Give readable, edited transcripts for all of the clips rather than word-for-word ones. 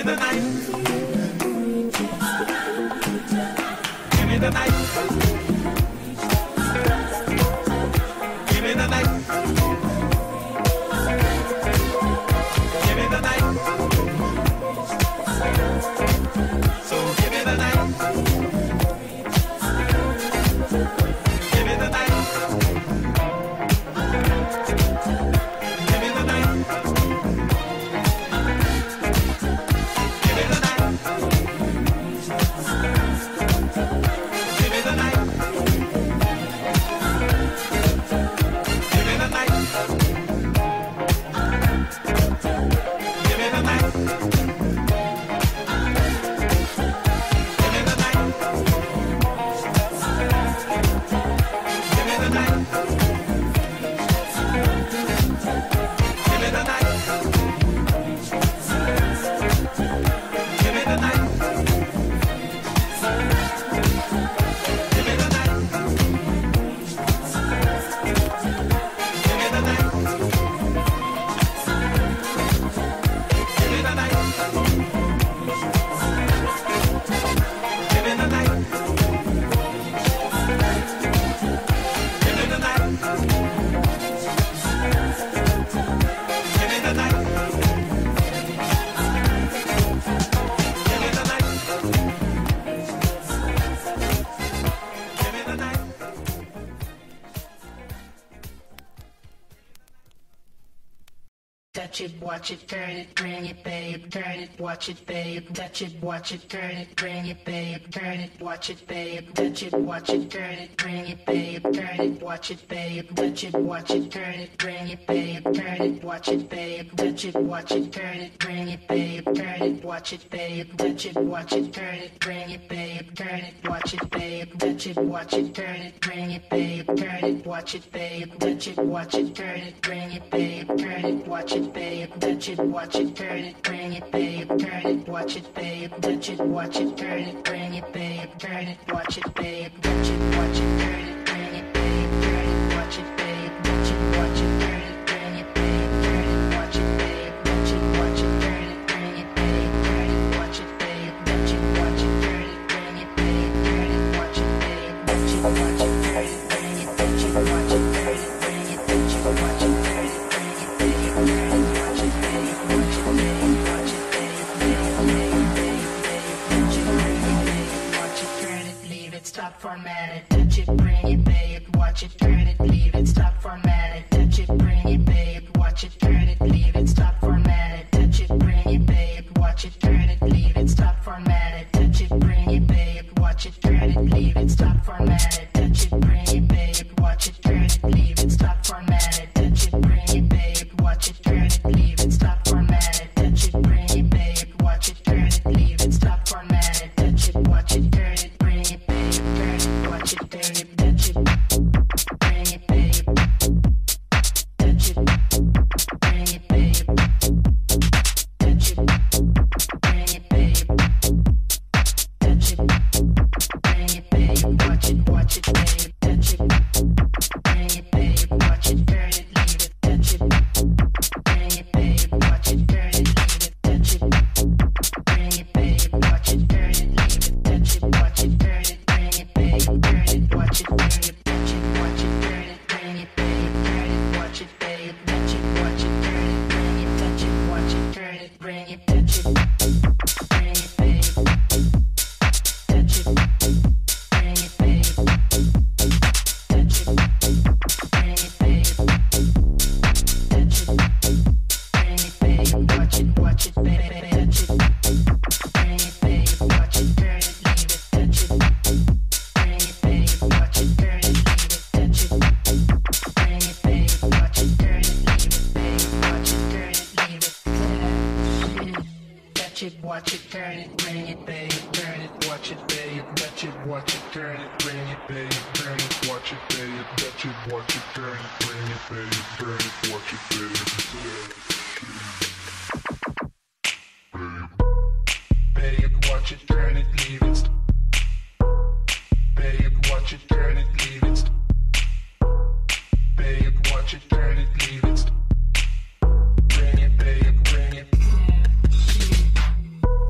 the night. Give me the night. Give me the night. Give me the night. So give me the night. Give me the night. Give me the night. Give me the night. Give me the night. Give me the night. Give me the night. Give me the night. Give me the night. Give me the night. Give me the night. Give me the night. Give me the night. Give me the night. Give me the night. Give me the night. Give me the night. Touch it, watch it, turn it, bring it, babe. Turn it, watch it, babe. Touch it, watch it, turn it, bring it, babe. Turn it, watch it, babe. Touch it, watch it, turn it, bring it, babe. Turn it, watch it, babe. Touch it, watch it, turn it, bring it, babe. Turn it, watch it, babe. Touch it, watch it, turn it, bring it, babe. Turn it, watch it, babe. Touch it, watch it, turn it, bring it, babe. Turn it, watch it, babe. Touch it, watch it, turn it, bring it, babe. Turn it, watch it, babe. Touch it, watch it, turn it, bring it, babe. Turn it, watch it, babe. Touch it, watch it, turn it, bring it, babe. Turn it, watch it, babe. Touch it, watch it, turn it, bring it, babe. Turn it, watch it, babe. Touch it, watch it, turn it, bring it, babe. Turn it, watch it, babe. Touch it, watch it, turn it, bring it, babe. Turn it, watch it, babe. Touch it, watch it, turn it, bring it, babe. Turn it, watch it, babe. Touch it, watch it, turn it, bring it, babe. Turn it, watch it, babe. Touch it, watch it, turn it, bring it. Touch it, watch it, turn it, bring it. Touch it, watch it, turn it, bring it, babe. Turn it, watch it, babe. Watch it, babe. Watch it, babe. Babe, babe, babe, babe. Touch it, bring it, babe. Watch it, turn it, leave it, stop, format it. Touch it, bring it, babe. Watch it, turn it, leave it, stop, format it. Touch it, bring it, babe. Watch it, turn it, leave it, stop, format it. Touch it, bring it, babe. Watch it, turn it, leave it, stop, format it. Touch it, bring it, babe. Watch it, turn it, leave it, stop, format it. Touch it, bring it, babe. Watch it, turn it, leave it, stop, format it. Touch it, bring it, babe. Watch it, turn it, leave it, stop, format it. Touch it, bring it, babe. Watch it, turn it, leave it, stop, format it. Touch it, watch it, turn it, bring it, babe. Turn it, watch it, turn it, touch it, bring it, babe. Touch it, bring it, babe. Touch it, bring it, babe. Touch it, bring it, babe. Watch it, babe. Touch it, bring it, babe. Watch it, turn it, leave it. Touch it, bring it, babe. Watch it, turn it, leave it. Touch it, bring it, babe. Watch it, turn it, leave it. Touch it, watch it, turn it, bring it, babe. Turn it, watch it, turn it. Touch it, watch it, turn it, bring it, babe. Turn it, watch it, babe. Touch it, watch it, turn it, bring it. Touch it, watch it, turn it, bring it. Touch it, bring it, babe. Touch it, bring it, babe. Touch it, bring it, babe. Touch it, bring it, babe. Watch it, babe. Touch it, bring it, babe. Watch it, turn it, leave it. Touch it, bring it, babe. Watch it, turn it, leave it. Touch it, bring it, babe. Watch it, turn it, leave it, babe. Watch it, turn it, leave it. Touch it, watch it, turn it, bring it, babe. Turn it, watch it, babe. Touch it, watch it, turn it, bring it, babe. Turn it, watch it, babe. Touch it, watch it, turn it, bring it, babe. Turn it, watch it, babe. Babe, watch it, turn it, leave it. Babe, watch it, turn it, leave it. Babe, watch it, turn it, leave it. Bring it, babe, bring it.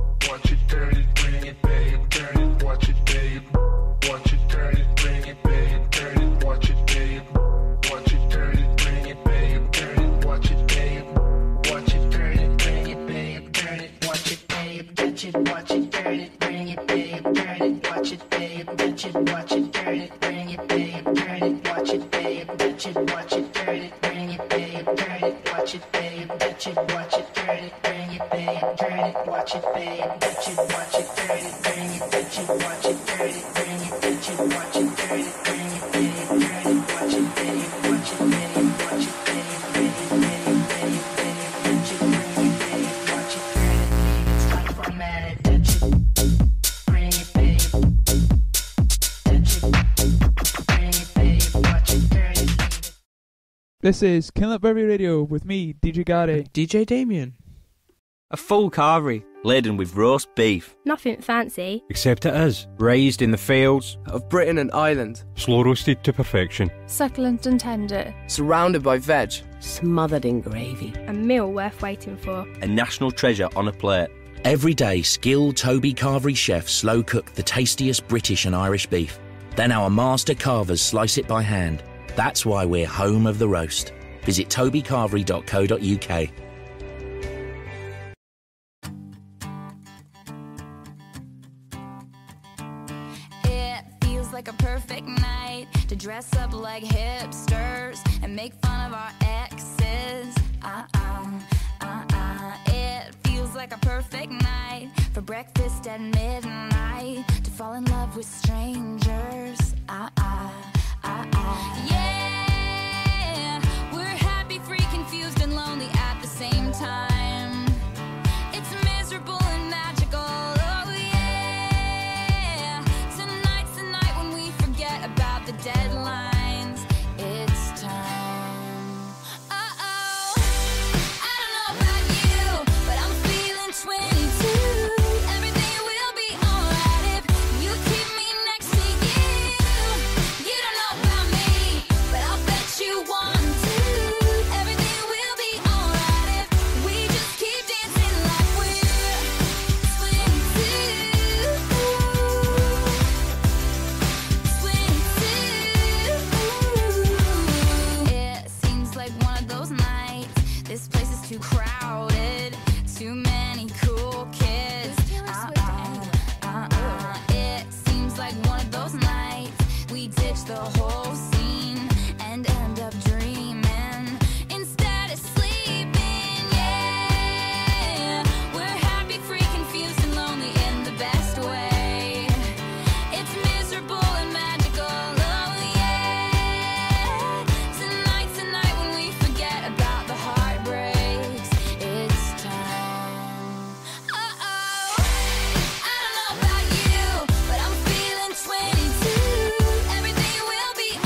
babe, touch it, watch it, turn it, bring it, babe, turn it, watch it, babe, touch it, watch it, turn it, bring it, touch it, watch it, turn it, bring it, touch it, watch it, turn it, bring it, babe, turn it, watch it, babe, watch it, babe, watch it, babe, babe, babe, babe, babe, touch it, bring it, babe, watch it, turn it, leave it, start format it, touch it, bring it, babe, touch it, bring it, babe, watch it, turn it, leave it. This is Kilnutberry Radio with me, DJ Gary. DJ Damien. A full carvery laden with roast beef. Nothing fancy. Except it is. Raised in the fields Of Britain and Ireland. Slow roasted to perfection. Succulent and tender. Surrounded by veg. Smothered in gravy. A meal worth waiting for. a national treasure on a plate. Every day, skilled Toby Carvery chefs slow cook the tastiest British and Irish beef. Then our master carvers slice it by hand. That's why we're home of the roast. Visit tobycarvery.co.uk. It feels like a perfect night to dress up like hipsters and make fun of our exes. It feels like a perfect night for breakfast at midnight to fall in love with strangers. Yeah, we're happy, free, confused, and lonely at the same time. It's miserable and magical. Oh yeah. Tonight's the night when we forget about the deadlines. It's time. Uh-oh. I don't know about you, but I'm feeling 22. Everything will be alright if you keep me next to you. You don't know about me, but I'll bet you want to. Everything will be alright if we just keep dancing like we're 22. It seems like one of those nights. This place is too crowded. Too many cool kids. It seems like one of those nights. We ditch the whole scene and end up dreaming instead of sleeping. Yeah, we're happy, free, confused, and lonely in the best way. It's miserable and magical. Oh yeah. Tonight's the night when we forget about the heartbreaks. It's time. Uh-oh. I don't know about you, but I'm feeling 22. Everything will be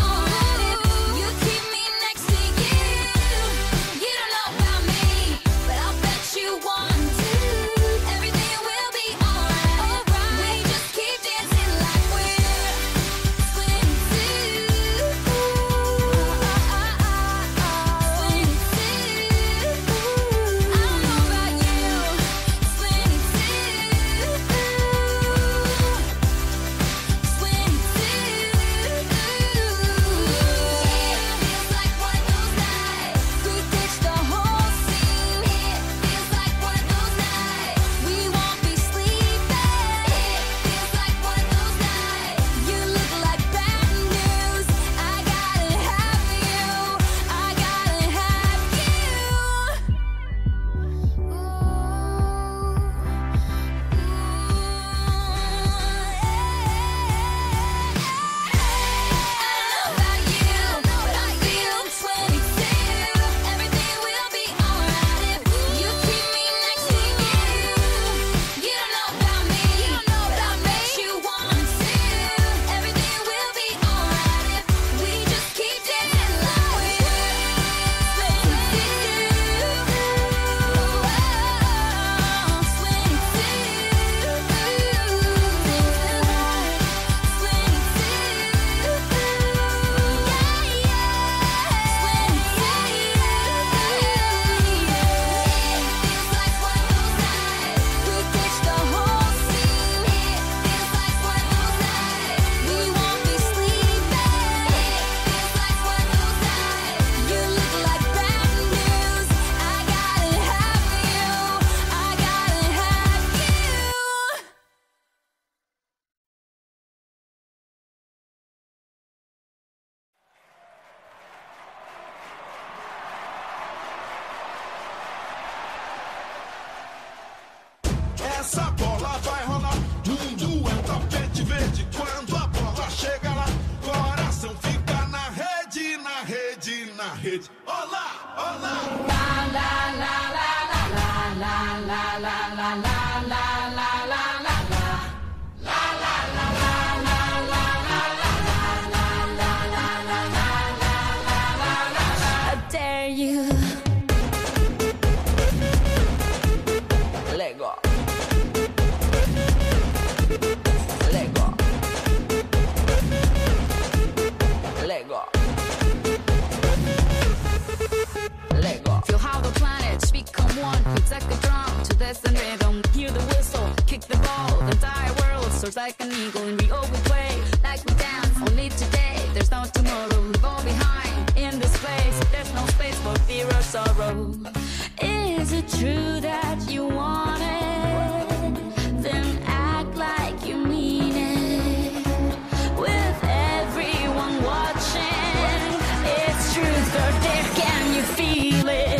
Like an eagle and we all play like we dance. Only today, there's no tomorrow. We fall behind in this place. There's no space for fear or sorrow. Is it true that you want it? Then act like you mean it. With everyone watching, it's truth or dare. Can you feel it?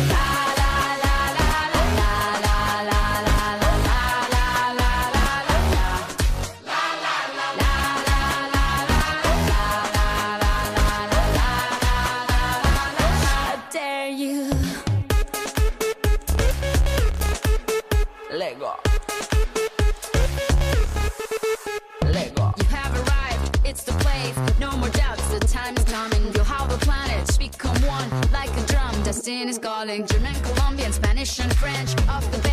Destiny is calling. German, Colombian, Spanish and French off the